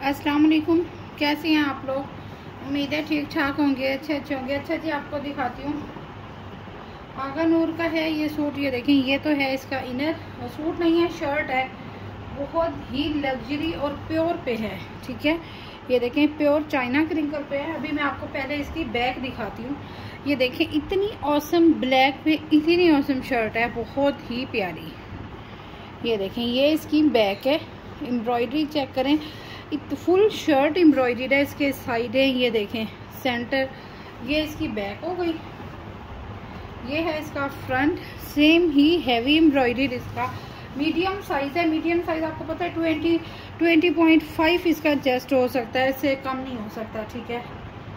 अस्सलाम वालेकुम। कैसे हैं आप लोग? उम्मीद है ठीक ठाक होंगे, अच्छे होंगे। अच्छा जी, आपको दिखाती हूँ। आगा नूर का है ये सूट। ये देखें, ये तो है इसका इनर, और सूट नहीं है, शर्ट है। बहुत ही लग्जरी और प्योर पे है। ठीक है, ये देखें, प्योर चाइना क्रिंकल पे है। अभी मैं आपको पहले इसकी बैक दिखाती हूँ। ये देखें, इतनी औसम ब्लैक पे इतनी औसम शर्ट है, बहुत ही प्यारी। ये देखें, ये इसकी बैक है। एम्ब्रॉयडरी चेक करें, फुल शर्ट एम्ब्रॉयडर्ड है। इसके साइडें ये देखें, सेंटर। ये इसकी बैक हो गई। ये है इसका फ्रंट, सेम ही हैवी एम्ब्रॉयडर्ड। इसका मीडियम साइज है। मीडियम साइज आपको पता है 20.5 इसका चेस्ट हो सकता है, इससे कम नहीं हो सकता। ठीक है,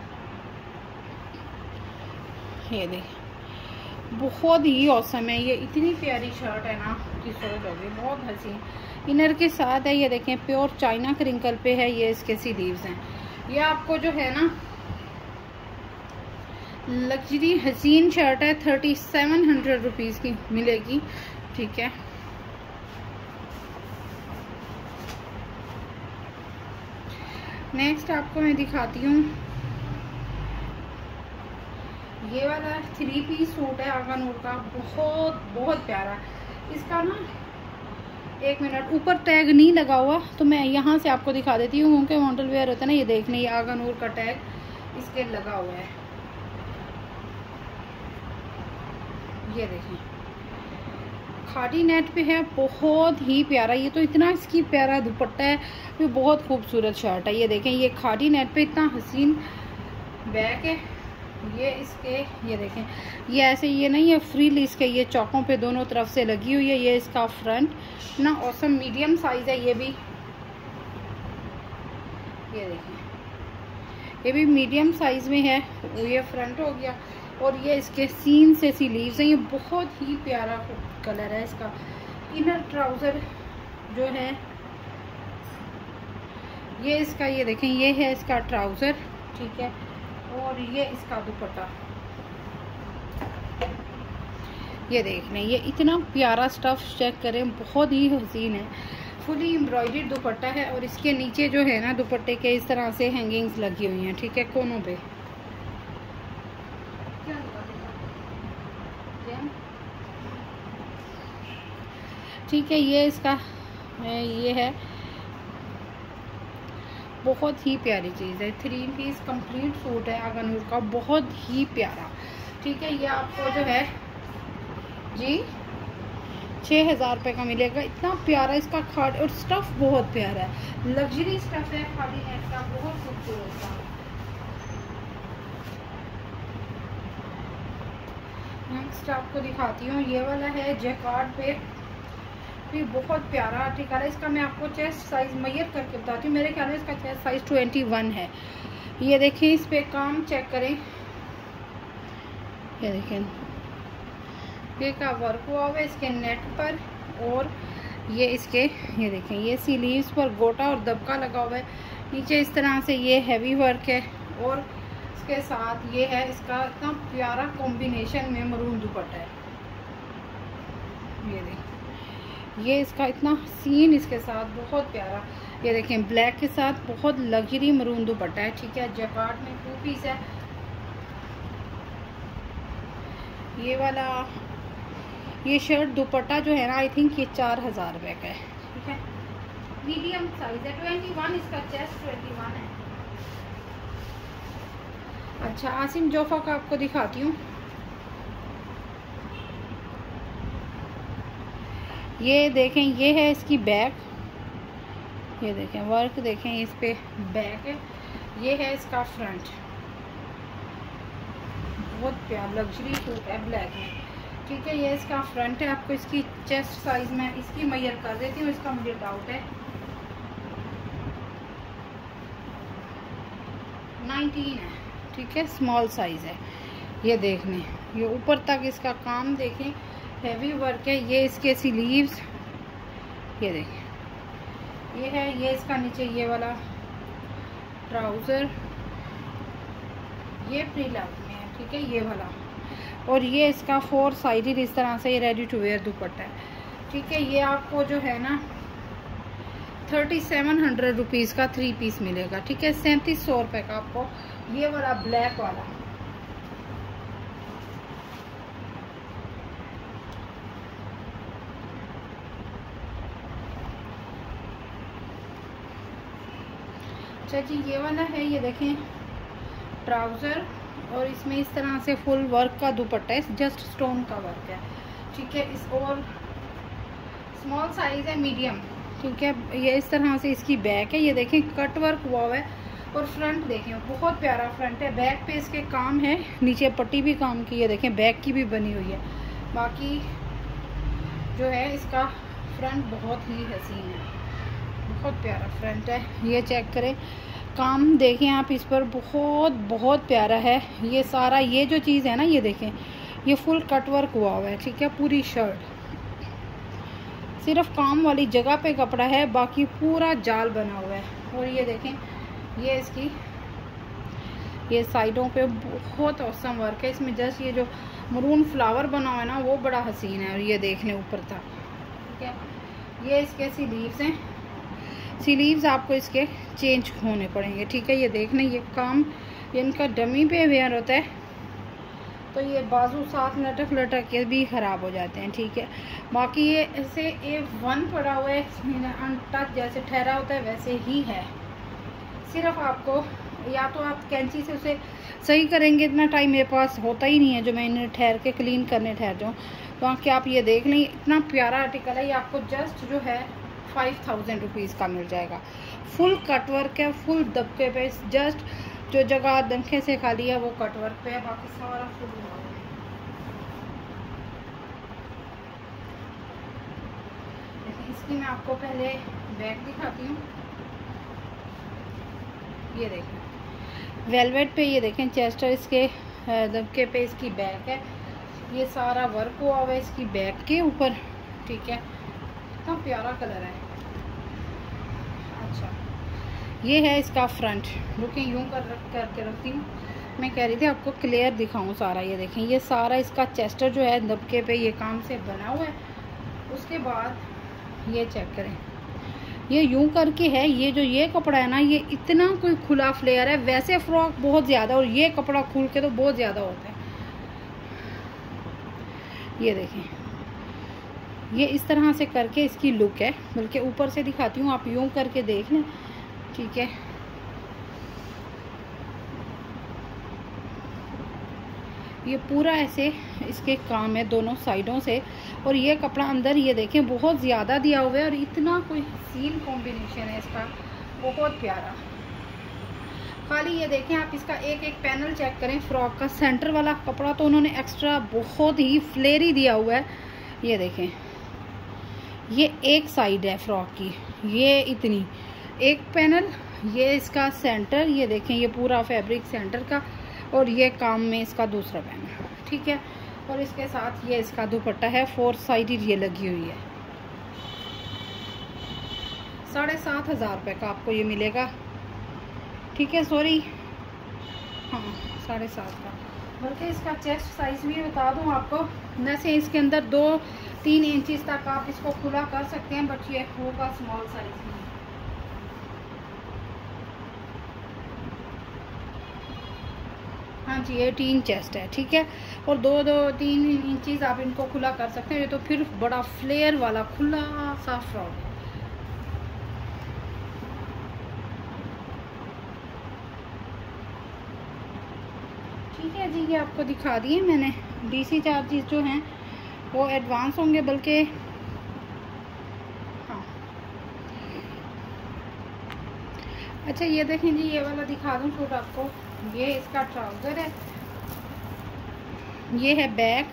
ये देखें, बहुत ही औसम है। ये इतनी प्यारी शर्ट है ना कि सोच होगी, बहुत हसीन। इनर के साथ है। ये देखें, प्योर चाइना क्रिंकल पे है। ये इसके स्लीव्स हैं। ये आपको जो है ना लग्जरी हसीन शर्ट है, 3700 रुपीज़ की मिलेगी। ठीक है, नेक्स्ट आपको मैं दिखाती हूँ। ये वाला 3 पीस सूट है आगा नूर का, बहुत प्यारा। इसका ना, एक मिनट, ऊपर टैग नहीं लगा हुआ तो मैं यहाँ से आपको दिखा देती हूँ, क्योंकि मॉडल वेयर होता है ना। ये देखने, ये आगा नूर का टैग इसके लगा हुआ है। ये देखें, खादी नेट पे है, बहुत ही प्यारा। ये तो इतना इसकी प्यारा दुपट्टा है, ये बहुत खूबसूरत शर्ट है। ये देखें, ये खादी नेट पे इतना हसीन बैक है। ये इसके, ये देखें, ये ऐसे, ये नहीं है फ्रीली, इसके ये चौकों पे दोनों तरफ से लगी हुई है। ये इसका फ्रंट ना औसम मीडियम साइज है। ये भी, ये देखें, ये भी मीडियम साइज में है। ये फ्रंट हो गया, और ये इसके सीन से स्लीव्स हैं। ये बहुत ही प्यारा कलर है इसका। इनर ट्राउजर जो है ये इसका, ये देखें, ये है इसका ट्राउजर। ठीक है, और ये इसका दुपट्टा। ये देख लें, ये इतना प्यारा स्टफ चेक करें, बहुत ही हसीन है। फुली एम्ब्रॉयडर्ड दुपट्टा है, और इसके नीचे जो है ना दुपट्टे के इस तरह से हैंगिंग्स लगी हुई हैं। ठीक है, कोनों पे। ठीक है, ये इसका ये है, बहुत ही प्यारी चीज़ है। 3 पीस कंप्लीट सूट है आगा नूर का, बहुत ही प्यारा। ठीक है, ये आपको जो है जी 6000 रुपये का मिलेगा। इतना प्यारा इसका खाद, और स्टफ बहुत प्यारा है, लग्जरी स्टफ है खादी नेट का, बहुत खूबसूरत सा। नेक्स्ट आपको दिखाती हूँ, ये वाला है जैकार्ड पे, ये बहुत प्यारा आर्टिकल है। इसका मैं आपको चेस्ट साइज मेजर करके बताती हूँ। मेरे ख्याल में इसका चेस्ट साइज 21 है। ये देखें, इस पे काम चेक करें। ये देखें, ये का वर्क हुआ हुआ है इसके नेट पर, और ये इसके, ये देखें, ये स्लीव्स पर गोटा और दबका लगा हुआ है। नीचे इस तरह से ये हैवी वर्क है, और इसके साथ ये है इसका इतना प्यारा कॉम्बिनेशन में मरून दुपट्टा है। ये देखें, ये इसका इतना सीन इसके साथ बहुत प्यारा। ये देखें, ब्लैक के साथ बहुत लग्जरी मरून दुपट्टा है। ठीक है, जैकार्ड में 2 पीस है। ये वाला, ये शर्ट दुपट्टा जो है ना, आई थिंक ये 4000 रुपये का है। ठीक है, मीडियम साइज है, 21 इसका चेस्ट 21 है। अच्छा, आसिम जोफा का आपको दिखाती हूँ। ये देखें, ये है इसकी बैक। ये देखें, वर्क देखें, इस पे बैक है। ये है इसका फ्रंट, बहुत प्यारा लग्जरी सूट है ब्लैक में। ठीक है, ये इसका फ्रंट है। आपको इसकी चेस्ट साइज में इसकी मेजर कर देती हूँ, इसका मुझे डाउट है। 19 है। ठीक है, स्मॉल साइज है। ये देख लें, ये ऊपर तक इसका काम देखें, हैवी वर्क है। ये इसके स्लीव्स, ये देखें, ये है, ये इसका नीचे ये वाला ट्राउज़र, ये प्री लव में है। ठीक है, ये वाला, और ये इसका 4 साइडेड इस तरह से ये रेडी टू वेयर दुपट्टा है। ठीक है, ये आपको जो है ना 3700 रुपीज़ का 3 पीस मिलेगा। ठीक है, 3700 रुपये का आपको ये वाला ब्लैक वाला। अच्छा जी, ये वाला है, ये देखें ट्राउज़र, और इसमें इस तरह से फुल वर्क का दुपट्टा है, जस्ट स्टोन का वर्क है। ठीक है, इस और स्मॉल साइज़ है, मीडियम। ठीक है, ये इस तरह से इसकी बैक है, ये देखें कट वर्क हुआ है, और फ्रंट देखें बहुत प्यारा फ्रंट है। बैक पे इसके काम है, नीचे पट्टी भी काम की है, देखें बैक की भी बनी हुई है। बाकी जो है इसका फ्रंट बहुत ही हसीन है, बहुत प्यारा फ्रंट है। ये चेक करें, काम देखें आप इस पर, बहुत बहुत प्यारा है। ये सारा ये जो चीज़ है ना, ये देखें ये फुल कट वर्क हुआ है। ठीक है, पूरी शर्ट सिर्फ काम वाली जगह पे कपड़ा है, बाकी पूरा जाल बना हुआ है। और ये देखें, ये इसकी ये साइडों पे बहुत औसम वर्क है। इसमें जस्ट ये जो मरून फ्लावर बना हुआ है ना, वो बड़ा हसीन है। और ये देख लें ऊपर तक। ठीक है, ये इसके स्लीव्स हैं, स्लीव्स आपको इसके चेंज होने पड़ेंगे। ठीक है, ये देख लें, ये काम इनका डमी पे वेयर होता है, तो ये बाजू साथ लटक लटक के भी ख़राब हो जाते हैं। ठीक है, बाकी ये ऐसे A1 पड़ा हुआ है, अनटच जैसे ठहरा होता है वैसे ही है। सिर्फ आपको या तो आप कैंची से उसे सही करेंगे, इतना टाइम मेरे पास होता ही नहीं है जो मैं इन्हें ठहर के क्लीन करने ठहर जाऊँ। बाकी आप ये देख लें, इतना प्यारा आर्टिकल है। ये आपको जस्ट जो है 5000 रुपीज़ का मिल जाएगा। फुल कटवर्क है, फुल दबके पे, जस्ट जो जगह दंखे से खाली है वो कटवर्क पे है, बाकी सारा फुल हुआ है। इसकी मैं आपको पहले बैक दिखाती हूँ। ये देखें वेलवेट पे, ये देखें चेस्टर इसके दबके पे इसकी बैक है। ये सारा वर्क हुआ हुआ है इसकी बैक के ऊपर। ठीक है, इतना प्यारा कलर है। अच्छा, ये है इसका फ्रंट। रुकें, यूँ करके रखती हूँ। मैं कह रही थी आपको क्लियर दिखाऊं सारा। ये देखें, ये सारा इसका चेस्टर जो है दबके पे ये काम से बना हुआ है। उसके बाद ये चेक करें, ये यूं करके है। ये जो ये कपड़ा है ना, ये इतना कोई खुला फ्लेयर है। वैसे फ्रॉक बहुत ज़्यादा, और ये कपड़ा खुल के तो बहुत ज़्यादा होता है। ये देखें, ये इस तरह से करके इसकी लुक है। बल्कि ऊपर से दिखाती हूँ, आप यूं करके देख लें। ठीक है, ये पूरा ऐसे इसके काम है दोनों साइडों से। और ये कपड़ा अंदर ये देखें बहुत ज़्यादा दिया हुआ है, और इतना कोई हसीन कॉम्बिनेशन है इसका, बहुत प्यारा। खाली ये देखें आप, इसका एक एक पैनल चेक करें। फ्रॉक का सेंटर वाला कपड़ा तो उन्होंने एक्स्ट्रा बहुत ही फ्लेरी दिया हुआ है। ये देखें, ये एक साइड है फ्रॉक की, ये इतनी एक पैनल, ये इसका सेंटर, ये देखें ये पूरा फैब्रिक सेंटर का, और ये काम में इसका दूसरा पैनल। ठीक है, और इसके साथ ये इसका दुपट्टा है, 4 साइडेड ये लगी हुई है। 7500 रुपये का आपको ये मिलेगा। ठीक है, सॉरी, हाँ 7.5 का। बल्कि इसका चेस्ट साइज़ भी बता दूँ आपको, वैसे इसके अंदर 2-3 इंचज़ तक आप इसको खुला कर सकते हैं, बट ये होगा स्मॉल साइज़ में। हाँ जी, 18 चेस्ट है। ठीक है, और 2-3 इंचज़ आप इनको खुला कर सकते हैं। ये तो फिर बड़ा फ्लेयर वाला खुला सा फ्रॉक है। ठीक है जी, ये आपको दिखा दिए मैंने। डीसी चार्जेस जो हैं वो एडवांस होंगे, बल्कि हाँ। अच्छा, ये देखें जी, ये वाला दिखा दूँ सूट आपको। ये इसका ट्राउज़र है, ये है बैक,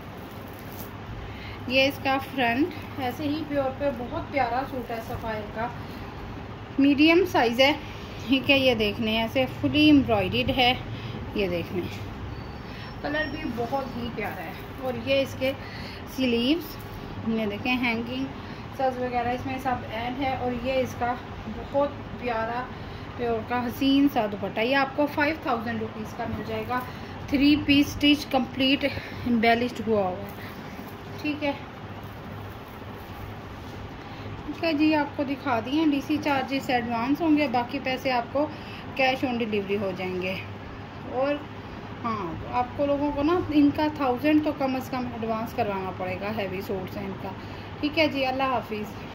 ये इसका फ्रंट। ऐसे ही प्योर पे बहुत प्यारा सूट है, सफ़ायर का, मीडियम साइज़ है। ठीक है, ये देखने ऐसे फुली एम्ब्रॉयडर्ड है। ये देखने कलर भी बहुत ही प्यारा है। और ये इसके स्लीव्स, ये देखें हैंगिंग सज वगैरह इसमें सब ऐड है। और ये इसका बहुत प्यारा प्योर का हसीन सा दुपट्टा, ये आपको 5000 रुपीज़ का मिल जाएगा। 3 पीस स्टिच कंप्लीट एम्बेलिश्ड हुआ हुआ है। ठीक है, ठीक है जी, आपको दिखा दिए। डीसी चार्जेस एडवांस होंगे, बाकी पैसे आपको कैश ऑन डिलीवरी हो जाएंगे। और हाँ, आपको लोगों को ना इनका 1000 तो कम से कम एडवांस करवाना पड़ेगा, हैवी सूट्स हैं इनका। ठीक है जी, अल्लाह हाफिज़।